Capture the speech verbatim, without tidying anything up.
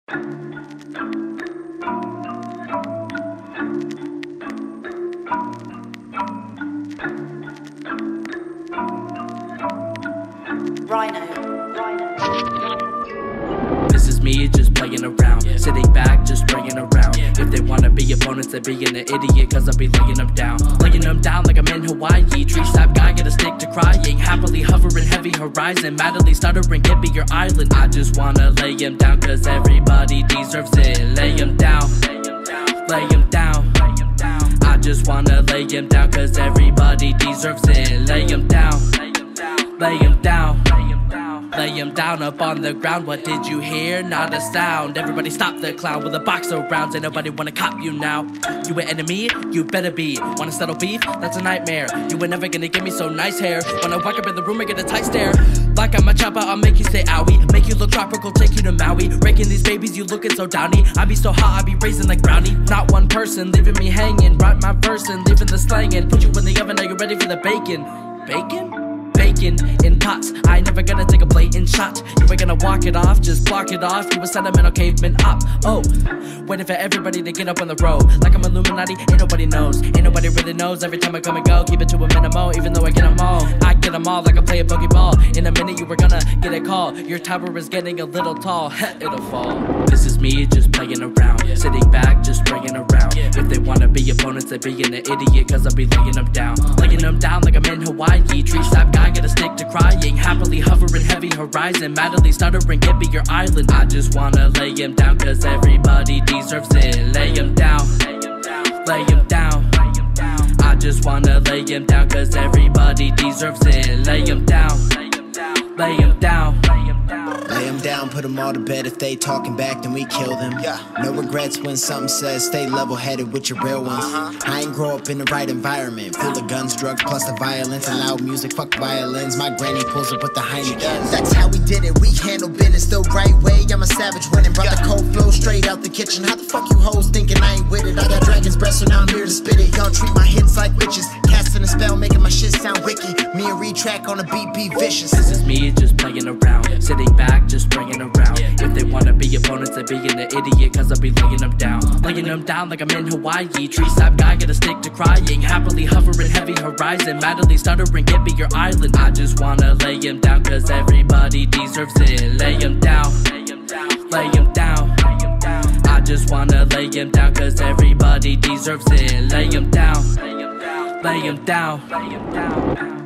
Rhino. This is me just playing around, yeah. Sitting back just bringing around, yeah. If they wanna be opponents, they're being an idiot, cause I'll be laying them down, laying them down like I'm in Hawaii. Tree sap guy, get a stick to crying, happily hovering heavy horizon, madly stuttering, get me your island. I just wanna lay him down cause everybody deserves it. Lay him down, lay him down. I just wanna lay him down cause everybody deserves it. Lay him down, lay him down. Lay him down up on the ground. What did you hear? Not a sound. Everybody stop the clown with a box of rounds. Ain't nobody wanna cop you now. You an enemy? You better be. Wanna settle beef? That's a nightmare. You were never gonna give me so nice hair. When I walk up in the room I get a tight stare. Like I'm a chopper, I'll make you say owie. Make you look tropical, take you to Maui. Raking these babies, you looking so downy. I be so hot, I be raising like brownie. Not one person leaving me hanging. Write my verse and leaving the slangin'. Put you in the oven, are you ready for the bacon? Bacon? Bacon in pots, I ain't never gonna take a blatant shot. You ain't gonna walk it off, just block it off. You a sentimental caveman op. Oh, waiting for everybody to get up on the road. Like I'm Illuminati, ain't nobody knows. Ain't nobody really knows. Every time I come and go, keep it to a minimum. Even though I get them all, I get them all like I play a Pokeball. In a minute you were gonna get a call. Your tower is getting a little tall, it'll fall. This is me just playing around, yeah. Sitting back, just bringing around, yeah. If they wanna be opponents, they're being an idiot, cause I'll be laying them down. Laying them down like I'm in Hawaii. Tree sap guy, get a stick to crying, happily hovering heavy horizon, madly stuttering, get me your island. I just wanna lay him down cause everybody deserves it. Lay him down, lay him down. I just wanna lay him down cause everybody deserves it. Lay him down, lay him down. Lay them down, put them all to bed. If they talking back, then we kill them. Yeah. No regrets when something says stay level-headed with your real ones. Uh-huh. I ain't grow up in the right environment. Full of guns, drugs, plus the violence and loud music. Fuck violins. My granny pulls up with the Heineken. That's how we did it. We handle business the right way. I'm a savage winning. Brought the cold flow straight out the kitchen. How the fuck you hoes thinking I ain't with it? I got dragon's breath, so now I'm here to spit it. Y'all treat my hits like witches. Casting a spell, making my shit sound wicked. Me and Retrack on a beat, be vicious. This is me just playing around, yeah. Sitting back, just bringing around, yeah. If they wanna be opponents, they're being an idiot, cause I'll be laying them down. Laying them down like I'm in Hawaii. Tree sap guy, get a stick to crying, happily hovering heavy horizon, madly stuttering, get me your island. I just wanna lay him down cause everybody deserves it. Lay him down, lay him down. I just wanna lay him down cause everybody deserves it. Lay him down, lay him down.